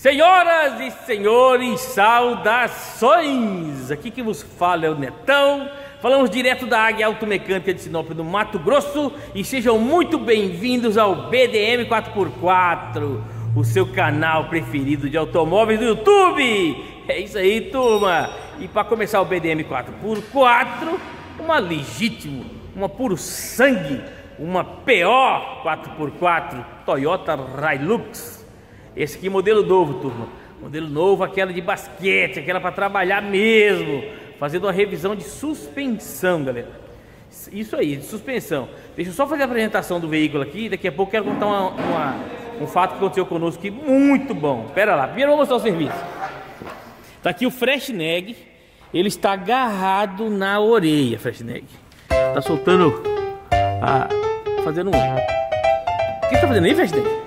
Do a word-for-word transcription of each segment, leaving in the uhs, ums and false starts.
Senhoras e senhores, saudações! Aqui que vos fala é o Netão. Falamos direto da Águia Automecânica de Sinop, no Mato Grosso. E sejam muito bem-vindos ao B D M quatro por quatro, o seu canal preferido de automóveis do YouTube. É isso aí, turma. E para começar o B D M quatro por quatro, uma legítimo, uma puro sangue, uma P O quatro por quatro Toyota Hilux. Esse aqui modelo novo, turma. Modelo novo, aquela de basquete, aquela para trabalhar mesmo. Fazendo uma revisão de suspensão, galera. Isso aí, de suspensão. Deixa eu só fazer a apresentação do veículo aqui. Daqui a pouco eu quero contar uma, uma, um fato que aconteceu conosco aqui, muito bom. Pera lá, primeiro eu vou mostrar o serviço. Tá aqui o Freshnag. Ele está agarrado na orelha, Freshnag. Tá soltando a... Fazendo um... O que tá fazendo aí, Freshnag?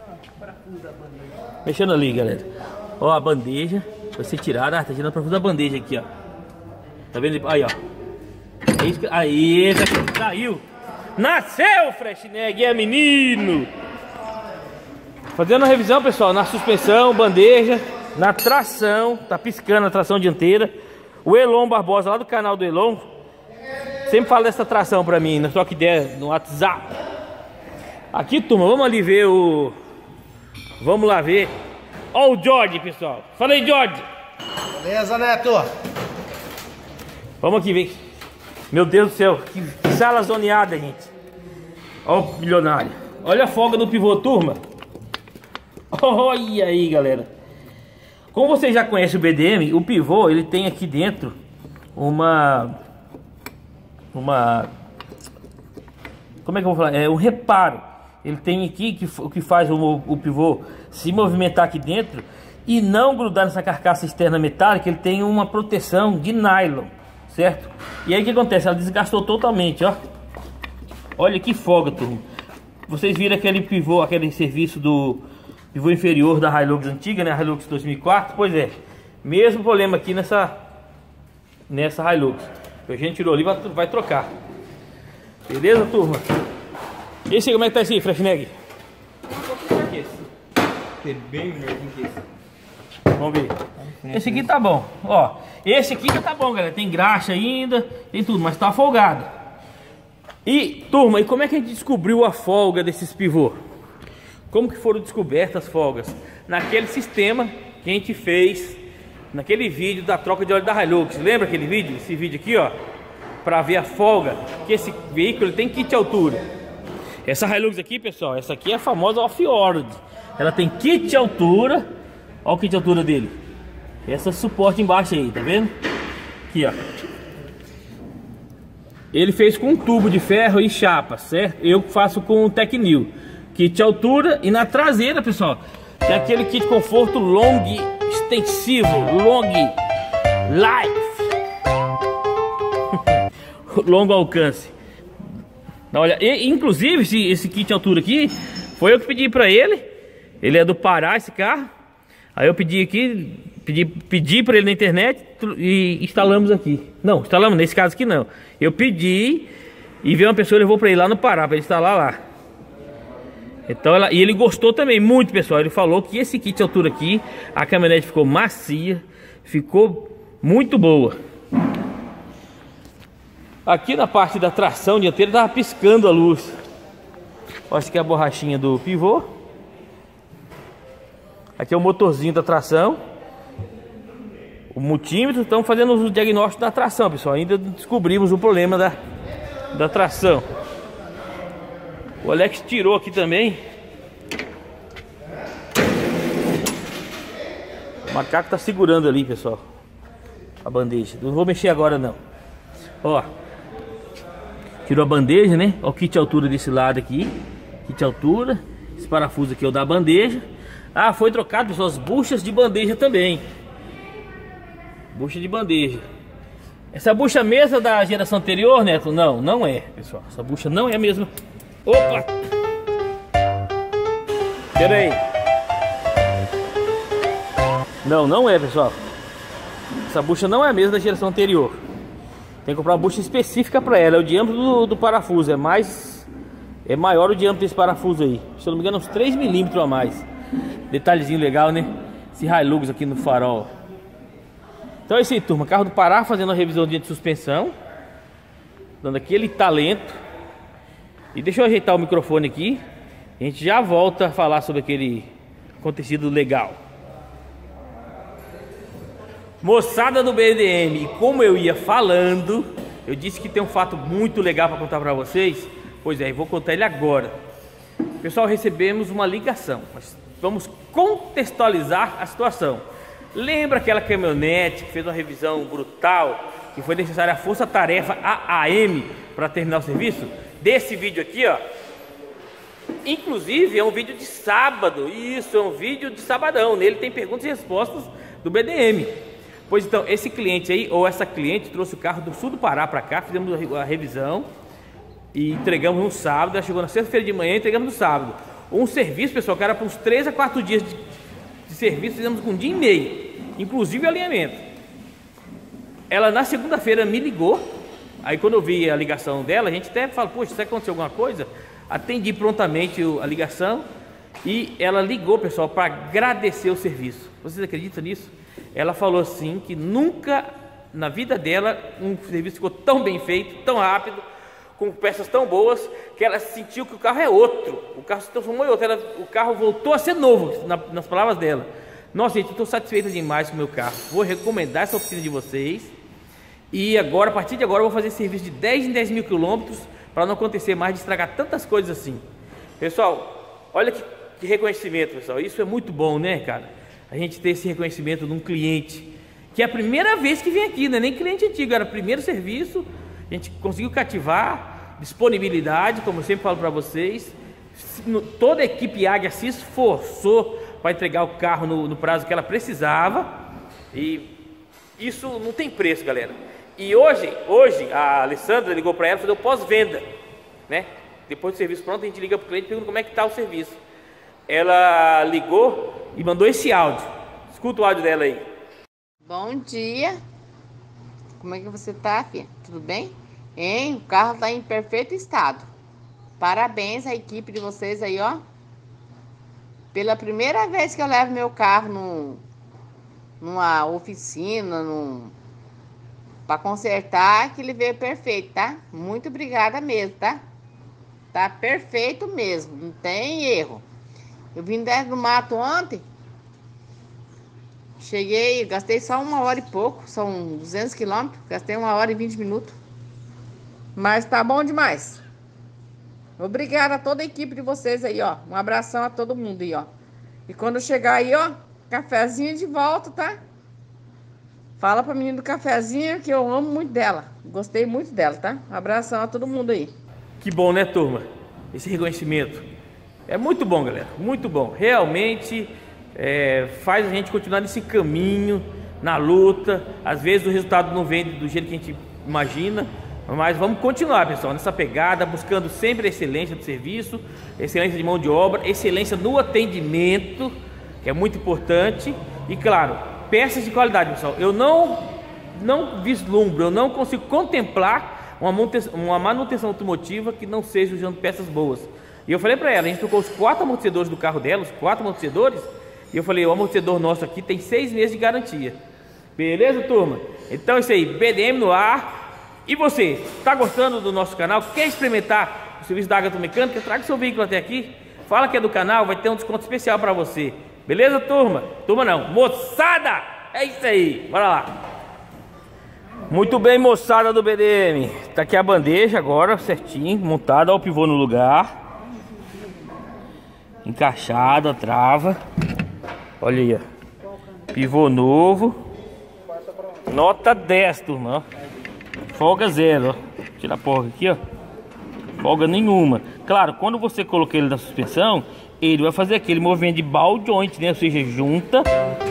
Mexendo ali, galera. Ó, a bandeja vai ser tirada. Ah, tá tirando o parafuso da bandeja aqui, ó. Tá vendo? Aí, ó. É isso que... Aí, saiu. Nasceu, Freshnag, é menino. Fazendo a revisão, pessoal, na suspensão, bandeja, na tração. Tá piscando a tração dianteira. O Elon Barbosa, lá do canal do Elon, sempre fala dessa tração pra mim, na troca ideia no WhatsApp. Aqui, turma, vamos ali ver o... Vamos lá ver. Ó o George, pessoal. Fala aí, George. Beleza, Neto? Vamos aqui ver. Meu Deus do céu, que sala zoneada, gente. Ó o milionário. Olha a folga do pivô, turma. Olha aí, galera. Como vocês já conhecem o B D M, o pivô, ele tem aqui dentro uma... Uma... Como é que eu vou falar? É um reparo. Ele tem aqui que, o que faz o, o pivô se movimentar aqui dentro e não grudar nessa carcaça externa metálica. Ele tem uma proteção de nylon, certo? E aí o que acontece? Ela desgastou totalmente, ó. Olha que folga, turma. Vocês viram aquele pivô, aquele serviço do pivô inferior da Hilux antiga, né? A Hilux dois mil e quatro. Pois é, mesmo problema aqui nessa nessa Hilux. A gente tirou ali, vai, vai trocar. Beleza, turma? Esse aí, como é que tá esse aí, Freshnag? É bem melhor que esse. Vamos ver. Esse aqui tá bom. Ó, esse aqui já tá bom, galera. Tem graxa ainda, tem tudo, mas tá folgado. E, turma, e como é que a gente descobriu a folga desses pivô? Como que foram descobertas as folgas? Naquele sistema que a gente fez, naquele vídeo da troca de óleo da Hilux. Lembra aquele vídeo? Esse vídeo aqui, ó. Pra ver a folga, que esse veículo tem kit altura. Essa Hilux aqui, pessoal, essa aqui é a famosa off-road. Ela tem kit altura. Olha o kit altura dele. Essa suporte embaixo aí, tá vendo? Aqui, ó. Ele fez com um tubo de ferro e chapa, certo? Eu faço com o Tecnil. Kit altura. E na traseira, pessoal, tem aquele kit conforto long extensivo, long life. Longo alcance. Olha, e, inclusive esse, esse kit altura aqui foi eu que pedi pra ele. Ele é do Pará, esse carro. Aí eu pedi aqui, pedi, pedi pra ele na internet e instalamos aqui. Não, instalamos nesse caso aqui não. Eu pedi e veio uma pessoa e levou pra ele lá no Pará, pra ele instalar lá. Então ela, e ele gostou também muito, pessoal. Ele falou que esse kit altura aqui, a caminhonete ficou macia, ficou muito boa. Aqui na parte da tração dianteira tava piscando a luz. Olha, essa aqui é a borrachinha do pivô. Aqui é o motorzinho da tração. O multímetro. Estamos fazendo o diagnóstico da tração, pessoal. Ainda descobrimos o problema da, da tração. O Alex tirou aqui também. O macaco tá segurando ali, pessoal, a bandeja. Não vou mexer agora não. Ó, tirou a bandeja, né? Ó, o kit altura desse lado aqui. Kit altura. Esse parafuso aqui é o da bandeja. Ah, foi trocado, pessoal, as buchas de bandeja também. Bucha de bandeja. Essa bucha mesma da geração anterior, Neto? Não, não é, pessoal. Essa bucha não é a mesma. Opa! Pera aí. Não, não é, pessoal. Essa bucha não é a mesma da geração anterior. Tem que comprar uma bucha específica para ela. É o diâmetro do, do parafuso. É mais... É maior o diâmetro desse parafuso aí. Se eu não me engano, uns três milímetros a mais. Detalhezinho legal, né? esse Hilux aqui no farol. Então é isso aí, turma. Carro do Pará fazendo a revisão de suspensão, dando aquele talento. E deixa eu ajeitar o microfone aqui. A gente já volta a falar sobre aquele acontecido legal. Moçada do B D M, e como eu ia falando, eu disse que tem um fato muito legal para contar para vocês. Pois é, eu vou contar ele agora. Pessoal, recebemos uma ligação, mas vamos contextualizar a situação. Lembra aquela caminhonete que fez uma revisão brutal, que foi necessária a força-tarefa A A M para terminar o serviço? Desse vídeo aqui, ó. Inclusive é um vídeo de sábado. Isso, é um vídeo de sabadão. Nele tem perguntas e respostas do B D M. Pois então, esse cliente aí, ou essa cliente, trouxe o carro do sul do Pará para cá. Fizemos a revisão e entregamos no sábado. Ela chegou na sexta-feira de manhã e entregamos no sábado. Um serviço, pessoal, que era para uns três a quatro dias de, de serviço. Fizemos com um dia e meio, inclusive alinhamento. Ela na segunda-feira me ligou. Aí quando eu vi a ligação dela, a gente até falou: poxa, se aconteceu alguma coisa? Atendi prontamente a ligação e ela ligou, pessoal, para agradecer o serviço. Vocês acreditam nisso? Ela falou assim que nunca na vida dela um serviço ficou tão bem feito, tão rápido, com peças tão boas, que ela sentiu que o carro é outro. O carro se transformou em outro. Ela, o carro voltou a ser novo, na, nas palavras dela. Nossa, gente, estou satisfeita demais com o meu carro. Vou recomendar essa oficina de vocês. E agora, a partir de agora, eu vou fazer serviço de dez em dez mil quilômetros, para não acontecer mais de estragar tantas coisas assim. Pessoal, olha que, que reconhecimento, pessoal. Isso é muito bom, né, cara? A gente ter esse reconhecimento de um cliente, que é a primeira vez que vem aqui, não é nem cliente antigo, era o primeiro serviço. A gente conseguiu cativar, disponibilidade, como eu sempre falo para vocês. Toda a equipe Águia se esforçou para entregar o carro no, no prazo que ela precisava. E isso não tem preço, galera. E hoje, hoje a Alessandra ligou para ela fazer o pós-venda, né? Depois do serviço pronto, a gente liga para o cliente e pergunta como é que está o serviço. Ela ligou e mandou esse áudio. Escuta o áudio dela aí. Bom dia. Como é que você tá, filha? Tudo bem? Hein? O carro tá em perfeito estado. Parabéns à equipe de vocês aí, ó. Pela primeira vez que eu levo meu carro num, numa oficina, num... para consertar, que ele veio perfeito, tá? Muito obrigada mesmo, tá? Tá perfeito mesmo, não tem erro. Eu vim dentro do mato ontem. Cheguei, gastei só uma hora e pouco, são duzentos quilômetros. Gastei uma hora e vinte minutos. Mas tá bom demais. Obrigada a toda a equipe de vocês aí, ó. Um abração a todo mundo aí, ó. E quando chegar aí, ó, cafezinho de volta, tá? Fala pra menina do cafezinho que eu amo muito dela. Gostei muito dela, tá? Um abração a todo mundo aí. Que bom, né, turma? Esse reconhecimento. É muito bom, galera. Muito bom. Realmente é, faz a gente continuar nesse caminho, na luta. Às vezes o resultado não vem do jeito que a gente imagina. Mas vamos continuar, pessoal, nessa pegada, buscando sempre a excelência do serviço, excelência de mão de obra, excelência no atendimento, que é muito importante. E claro, peças de qualidade, pessoal. Eu não, não vislumbro, eu não consigo contemplar uma manutenção, uma manutenção automotiva que não seja usando peças boas. E eu falei para ela, a gente trocou os quatro amortecedores do carro dela, os quatro amortecedores, e eu falei, o amortecedor nosso aqui tem seis meses de garantia. Beleza, turma? Então é isso aí, B D M no ar. E você, está gostando do nosso canal? Quer experimentar o serviço da Águia Automecânica? Traga seu veículo até aqui, fala que é do canal, vai ter um desconto especial para você. Beleza, turma? Turma não, moçada! É isso aí, bora lá. Muito bem, moçada do B D M. Tá aqui a bandeja agora, certinho, montada, ó, o pivô no lugar. Encaixado, a trava. Olha aí, ó. Pivô novo. Nota dez, turma, ó. Folga zero, ó. Tira a porca aqui, ó. Folga nenhuma. Claro, quando você colocar ele na suspensão, ele vai fazer aquele movimento de ball joint, né? Ou seja, junta.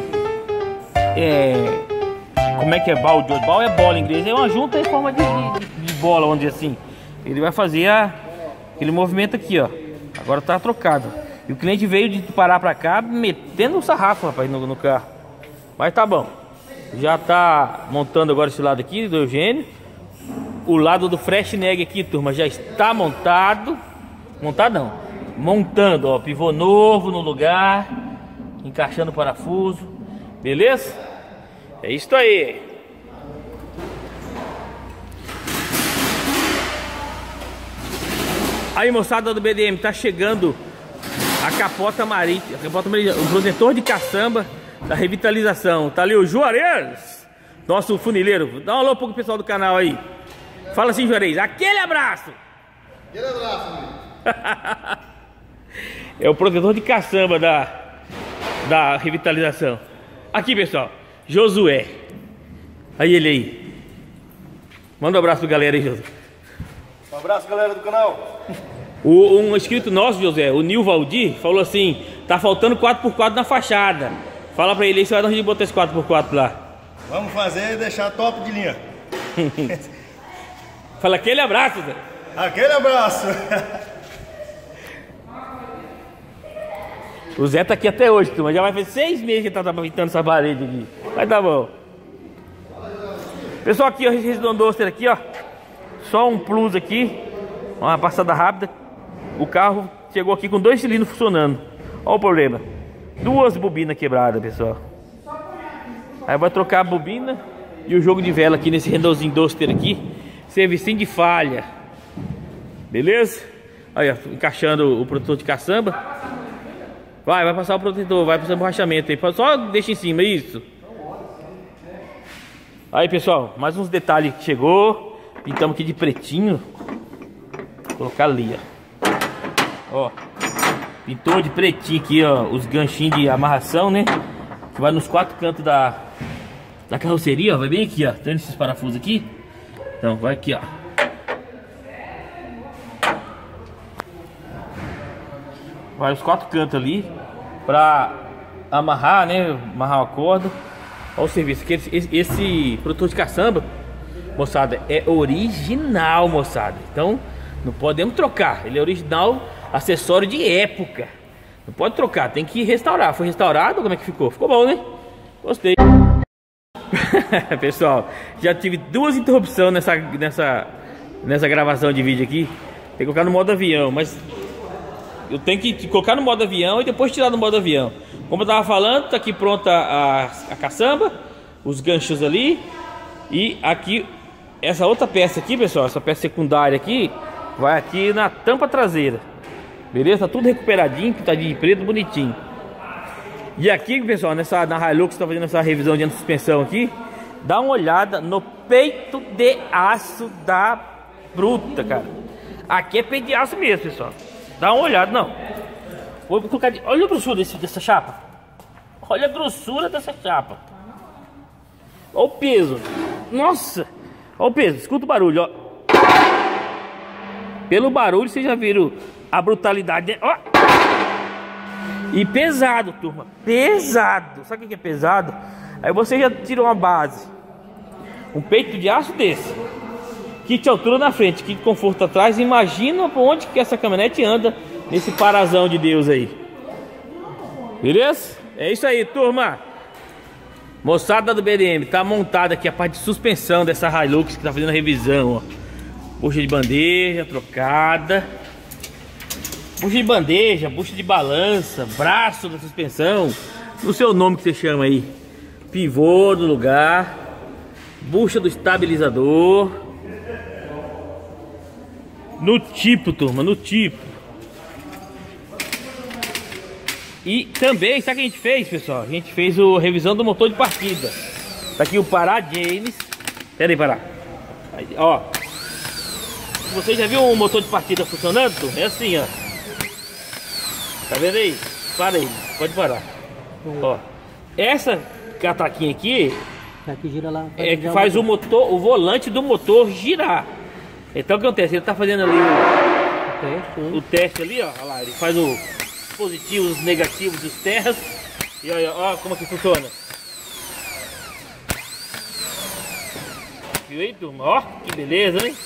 É... Como é que é ball joint? Ball é bola em inglês. É uma junta em forma de, de, de bola, vamos dizer assim. Ele vai fazer a... aquele movimento aqui, ó. Agora tá trocado. E o cliente veio de parar pra cá, metendo um sarrafo, rapaz, no, no carro. Mas tá bom. Já tá montando agora esse lado aqui do Eugênio. O lado do Freshneg aqui, turma, já está montado. Montado não, montando, ó, pivô novo no lugar, encaixando o parafuso. Beleza? É isso aí. Aí, moçada do B D M, tá chegando a capota marítima, a capota marítima, o protetor de caçamba da revitalização. Tá ali o Juarez, nosso funileiro. Dá um alô pro pessoal do canal aí. Fala assim, Juarez, aquele abraço. Aquele abraço, amigo. É o protetor de caçamba da, da revitalização. Aqui, pessoal, Josué. Aí ele aí. Manda um abraço pra galera aí, Josué. Um abraço, galera do canal. O, um inscrito nosso, José, o Nil Valdir, falou assim: tá faltando quatro por quatro na fachada. Fala pra ele aí se vai dar um jeito de botar esse quatro por quatro lá. Vamos fazer e deixar top de linha. Fala aquele abraço, Zé. Aquele abraço. O Zé tá aqui até hoje, turma. Já vai fazer seis meses que ele tá pintando essa parede aqui. Mas tá bom. Pessoal, aqui, ó, esse Redondoster aqui, ó. Só um plus aqui. Uma passada rápida. O carro chegou aqui com dois cilindros funcionando. Olha o problema. Duas bobinas quebradas, pessoal. Aí vai trocar a bobina e o jogo de vela aqui nesse Redondoster aqui. Servicinho de falha. Beleza? Aí, ó, encaixando o protetor de caçamba. Vai, vai passar o protetor, vai passar o borrachamento aí. Só deixa em cima, isso. Aí, pessoal, mais uns detalhes que chegou. Pintamos aqui de pretinho. Vou colocar ali, ó. Ó. Pintou de pretinho aqui, ó. Os ganchinhos de amarração, né? Que vai nos quatro cantos da, da carroceria, ó. Vai bem aqui, ó. Tem esses parafusos aqui. Então, vai aqui, ó. Vai os quatro cantos ali pra amarrar, né? Amarrar a corda. Olha o serviço. Esse, esse, esse protetor de caçamba, moçada, é original, moçada. Então, não podemos trocar. Ele é original, acessório de época. Não pode trocar, tem que restaurar. Foi restaurado? Como é que ficou? Ficou bom, né? Gostei. Pessoal, já tive duas interrupções nessa, nessa, nessa gravação de vídeo aqui. Tem que colocar no modo avião, mas eu tenho que colocar no modo avião e depois tirar do modo avião. Como eu tava falando, tá aqui pronta a, a caçamba, os ganchos ali. E aqui, essa outra peça aqui, pessoal, essa peça secundária aqui, vai aqui na tampa traseira. Beleza? Tá tudo recuperadinho, pintadinho de preto, bonitinho. E aqui, pessoal, nessa, na Hilux, tá fazendo essa revisão de suspensão aqui. Dá uma olhada no peito de aço da bruta, cara. Aqui é peito de aço mesmo, pessoal. Dá uma olhada, não. Vou colocar de... Olha a grossura desse, dessa chapa. Olha a grossura dessa chapa. Olha o peso. Nossa. Olha o peso. Escuta o barulho, ó. Pelo barulho, vocês já viram a brutalidade. Ó. E pesado, turma. Pesado. Sabe o que é pesado? Aí você já tira uma base. Um peito de aço desse. Kit altura na frente, kit conforto atrás. Imagina por onde que essa caminhonete anda nesse parazão de Deus aí. Beleza? É isso aí, turma. Moçada do B D M, tá montada aqui a parte de suspensão dessa Hilux que tá fazendo a revisão, ó. Bucha de bandeja trocada. Bucha de bandeja, bucha de balança, braço da suspensão. O seu nome que você chama aí. Pivô do lugar. Bucha do estabilizador. No tipo, turma, no tipo. E também, sabe o que a gente fez, pessoal? A gente fez a revisão do motor de partida. Tá aqui o Pará James. Pera aí, Pará. Aí, ó. Você já viu um motor de partida funcionando, turma? É assim, ó. Tá vendo aí? Para aí, pode parar. Hum. Ó. Essa cataquinha aqui Aqui gira lá, é que faz o motor, o volante do motor girar. Então o que acontece? Ele tá fazendo ali o, o, teste, o teste ali, ó. Olha lá, ele faz os positivos, os negativos dos terras. E olha, ó como que funciona. Viu aí, turma? Ó, que beleza, hein?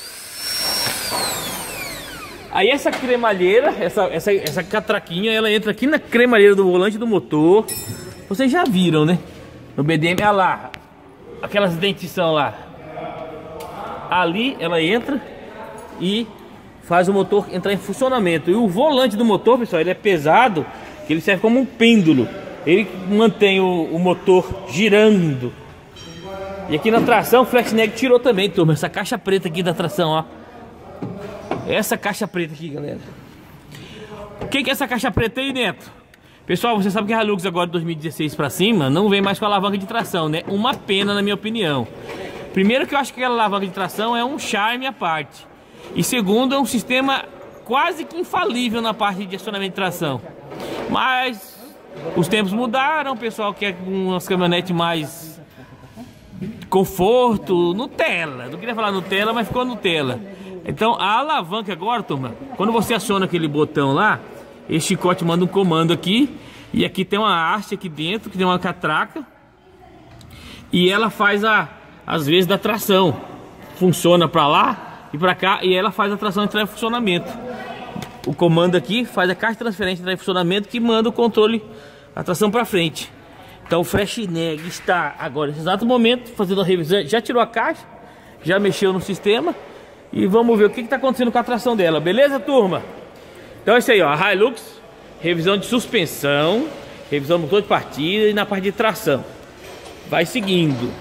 Aí essa cremalheira, essa, essa, essa catraquinha, ela entra aqui na cremalheira do volante do motor. Vocês já viram, né? No B D M, olha lá. Aquelas dentição lá. Ali ela entra e faz o motor entrar em funcionamento. E o volante do motor, pessoal, ele é pesado, que ele serve como um pêndulo. ele mantém o, o motor girando. E aqui na tração o Flexneg tirou também, turma, essa caixa preta aqui da tração, ó. Essa caixa preta aqui, galera. O que que é essa caixa preta aí, Neto? Pessoal, você sabe que a Hilux agora de dois mil e dezesseis pra cima não vem mais com alavanca de tração, né? Uma pena, na minha opinião. Primeiro que eu acho que aquela alavanca de tração é um charme à parte. E segundo, é um sistema quase que infalível na parte de acionamento de tração. Mas os tempos mudaram, o pessoal quer umas caminhonetes mais conforto, Nutella. Não queria falar Nutella, mas ficou Nutella. Então a alavanca agora, turma, quando você aciona aquele botão lá, esse chicote manda um comando aqui. E aqui tem uma haste aqui dentro, que tem uma catraca. E ela faz a, às vezes, da tração. Funciona pra lá e pra cá. E ela faz a tração entrar em funcionamento. O comando aqui faz a caixa de transferência entrar em funcionamento, que manda o controle, a tração pra frente. Então o Flexneg está agora, nesse exato momento, fazendo a revisão. Já tirou a caixa, já mexeu no sistema. E vamos ver o que está acontecendo com a tração dela. Beleza, turma? Então é isso aí, ó. A Hilux, revisão de suspensão, revisão do motor de partida e na parte de tração. Vai seguindo.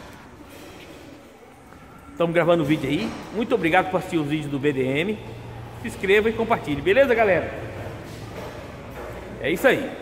Estamos gravando o vídeo aí. Muito obrigado por assistir os vídeos do B D M. Se inscreva e compartilhe. Beleza, galera? É isso aí.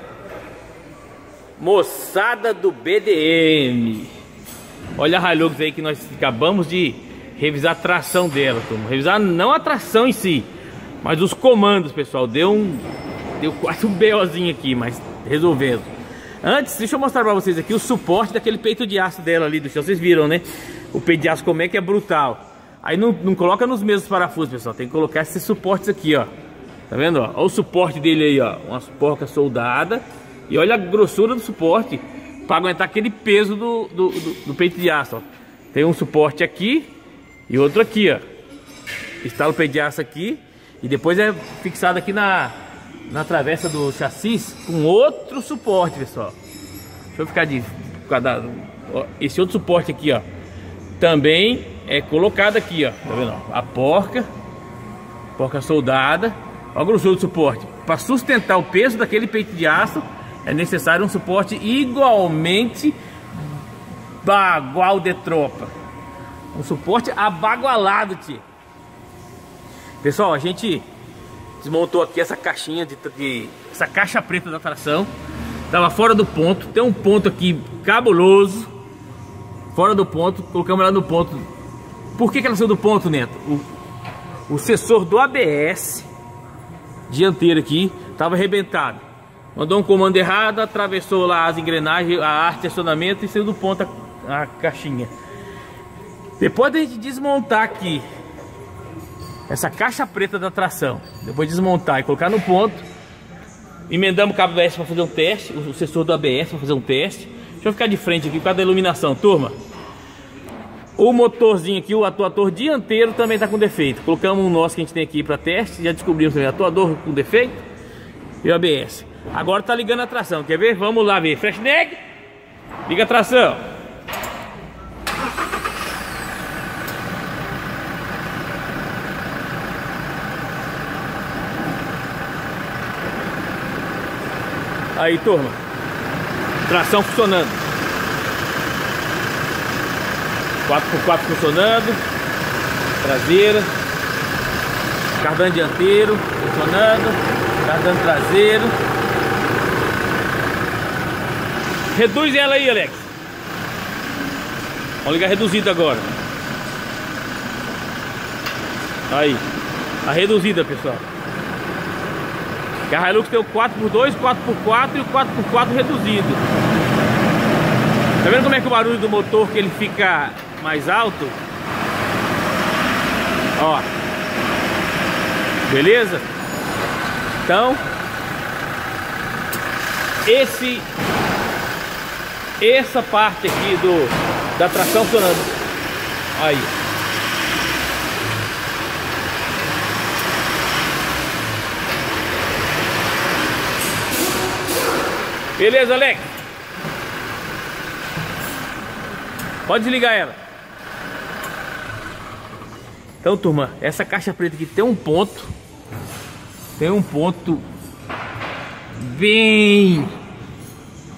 Moçada do B D M. Olha a Hilux aí que nós acabamos de revisar a tração dela, turma. Revisar não a tração em si, mas os comandos, pessoal. Deu um Deu quase um BOzinho aqui, mas resolvendo. Antes, deixa eu mostrar pra vocês aqui o suporte daquele peito de aço dela ali do chão. Vocês viram, né? O peito de aço como é que é brutal. Aí não, não coloca nos mesmos parafusos, pessoal. Tem que colocar esses suportes aqui, ó. Tá vendo, ó? Olha o suporte dele aí, ó. Umas porcas soldadas. E olha a grossura do suporte para aguentar aquele peso do, do, do, do peito de aço, ó. Tem um suporte aqui e outro aqui, ó. Instala o peito de aço aqui e depois é fixado aqui na, na travessa do chassi com outro suporte, pessoal. Deixa eu ficar de... Ó, esse outro suporte aqui, ó, também é colocado aqui, ó. Tá vendo? A porca, porca soldada. Olha a grossura do suporte. Para sustentar o peso daquele peito de aço é necessário um suporte igualmente bagual de tropa. Um suporte abagualado, tio. Pessoal, a gente desmontou aqui essa caixinha de, de essa caixa preta da tração. Tava fora do ponto. Tem um ponto aqui cabuloso, fora do ponto. Colocamos ela no ponto. Por que que ela saiu do ponto, Neto? O, o sensor do A B S dianteiro aqui tava arrebentado. Mandou um comando errado, atravessou lá as engrenagens, a arte de acionamento e saiu do ponto a, a caixinha. Depois da gente desmontar aqui essa caixa preta da tração, depois de desmontar e colocar no ponto, emendamos o cabo A B S para fazer um teste, o sensor do A B S para fazer um teste. Deixa eu ficar de frente aqui por causa da iluminação, turma. O motorzinho aqui, o atuador dianteiro também está com defeito. Colocamos um nosso que a gente tem aqui para teste, já descobrimos também o atuador com defeito e o A B S. Agora tá ligando a tração, quer ver? Vamos lá ver. Flexneg, liga a tração. Aí, turma, tração funcionando, quatro por quatro funcionando, traseira, cardan dianteiro funcionando, cardan traseiro. Reduz ela aí, Alex. Vamos ligar reduzido agora. Aí, a reduzida, pessoal. A Hilux tem o quatro por dois, quatro por quatro e o quatro por quatro reduzido. Tá vendo como é que o barulho do motor que ele fica mais alto? Ó. Beleza? Então, esse essa parte aqui do da tração funcionando. Aí. Beleza, Alex? Pode desligar ela. Então, turma, essa caixa preta aqui tem um ponto. Tem um ponto bem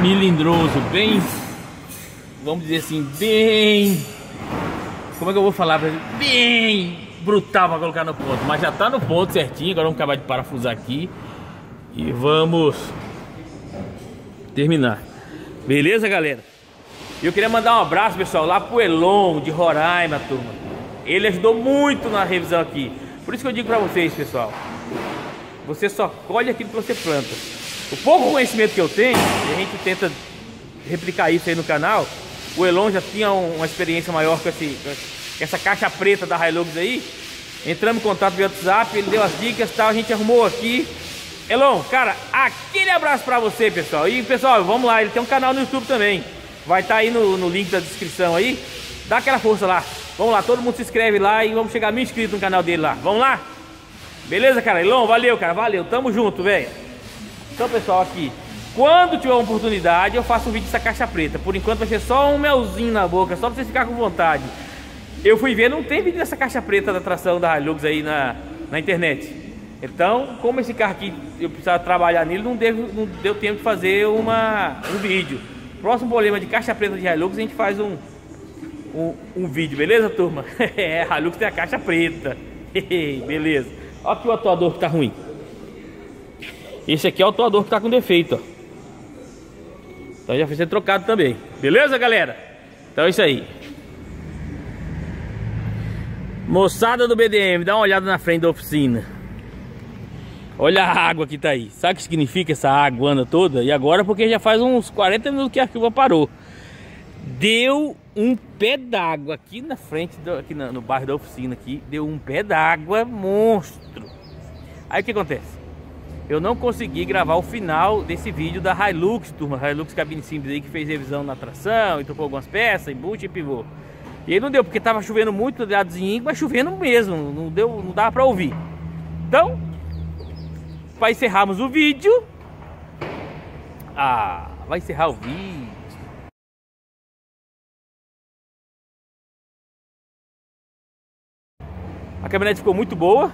milindroso, bem, vamos dizer assim, bem, como é que eu vou falar, bem brutal para colocar no ponto, mas já tá no ponto certinho. Agora vamos acabar de parafusar aqui e vamos terminar. Beleza, galera? Eu queria mandar um abraço, pessoal, lá pro Elon de Roraima, turma. Ele ajudou muito na revisão aqui. Por isso que eu digo para vocês, pessoal, você só colhe aquilo que você planta. O pouco conhecimento que eu tenho, e a gente tenta replicar isso aí no canal. O Elon já tinha uma experiência maior com, esse, com essa caixa preta da Hilux aí. Entramos em contato via WhatsApp, ele deu as dicas e tal, a gente arrumou aqui. Elon, cara, aquele abraço pra você, pessoal. E pessoal, vamos lá, ele tem um canal no YouTube também. Vai estar tá aí no, no link da descrição aí. Dá aquela força lá. Vamos lá, todo mundo se inscreve lá e vamos chegar a mil inscritos no canal dele lá. Vamos lá? Beleza, cara? Elon, valeu, cara, valeu. Tamo junto, velho. Então, pessoal, aqui, quando tiver uma oportunidade, eu faço um vídeo dessa caixa preta. Por enquanto vai ser só um melzinho na boca, só pra vocês ficarem com vontade. Eu fui ver, não tem vídeo dessa caixa preta da tração da Hilux aí na, na internet. Então, como esse carro aqui, eu precisava trabalhar nele, não, devo, não deu tempo de fazer uma, um vídeo. Próximo problema de caixa preta de Hilux, a gente faz um, um, um vídeo, beleza, turma? É, a Hilux tem a caixa preta. Beleza. Olha aqui o atuador que tá ruim. Esse aqui é o atuador que tá com defeito, ó. Então já foi ser trocado também. Beleza, galera? Então é isso aí. Moçada do B D M, dá uma olhada na frente da oficina. Olha a água que tá aí. Sabe o que significa essa água toda? E agora porque já faz uns quarenta minutos que a chuva parou. Deu um pé d'água aqui na frente, do, aqui no, no bairro da oficina aqui. Deu um pé d'água monstro. Aí o que acontece? Eu não consegui gravar o final desse vídeo da Hilux, turma. Hilux cabine simples aí, que fez revisão na tração e trocou algumas peças, embute e pivô. E aí não deu, porque tava chovendo muito, mas chovendo mesmo, não deu, não dava pra ouvir. Então, para encerrarmos o vídeo, ah, vai encerrar o vídeo. A caminhonete ficou muito boa.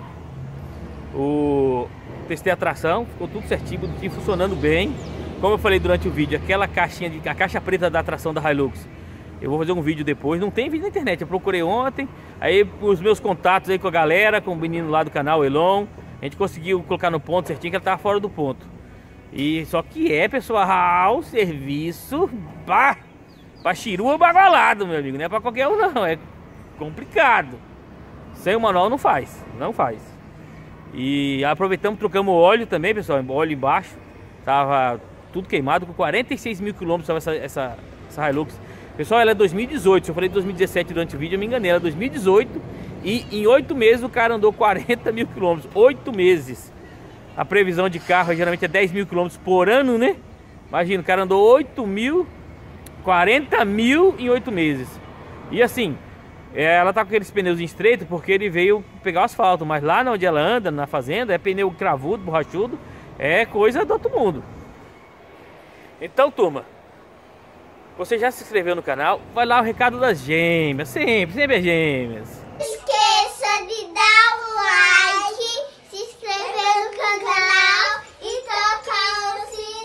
O testei a tração, ficou tudo certinho, tudo funcionando bem. Como eu falei durante o vídeo, aquela caixinha de a caixa preta da tração da Hilux, eu vou fazer um vídeo depois. Não tem vídeo na internet, eu procurei ontem. Aí os meus contatos aí com a galera, com o menino lá do canal, o Elon, a gente conseguiu colocar no ponto certinho, que ela tava fora do ponto. E só que é, pessoal, serviço pá, pra chirua bagolado, meu amigo. Não é pra qualquer um não, é complicado. Sem o manual não faz, não faz. E aproveitamos, trocamos o óleo também, pessoal, óleo embaixo. Tava tudo queimado, com quarenta e seis mil quilômetros essa, essa, essa Hilux. Pessoal, ela é dois mil e dezoito, se eu falei dois mil e dezessete durante o vídeo, eu me enganei. Ela é dois mil e dezoito e em oito meses o cara andou quarenta mil quilômetros. oito meses. A previsão de carro geralmente é dez mil quilômetros por ano, né? Imagina, o cara andou oito mil, quarenta mil em oito meses. E assim, ela tá com aqueles pneus estreitos porque ele veio pegar o asfalto. Mas lá onde ela anda, na fazenda, é pneu cravudo, borrachudo. É coisa do outro mundo. Então, turma, você já se inscreveu no canal? Vai lá o recado das gêmeas. Sempre, sempre as gêmeas. Esqueça de dar um like, se inscrever no canal e tocar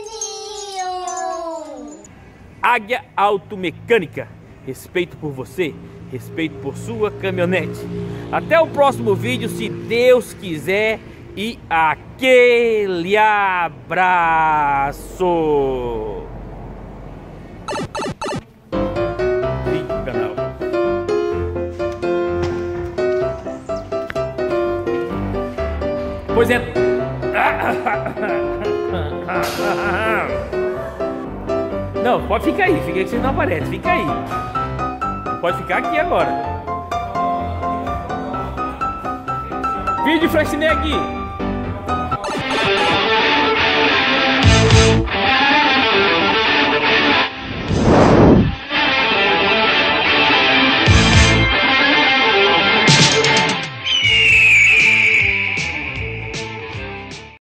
o sininho. Águia Automecânica. Respeito por você, respeito por sua caminhonete. Até o próximo vídeo, se Deus quiser. E aquele abraço. Canal. Pois é. Não, pode ficar aí, fica aí que você não aparece, fica aí. Pode ficar aqui agora. Vídeo Flashneg.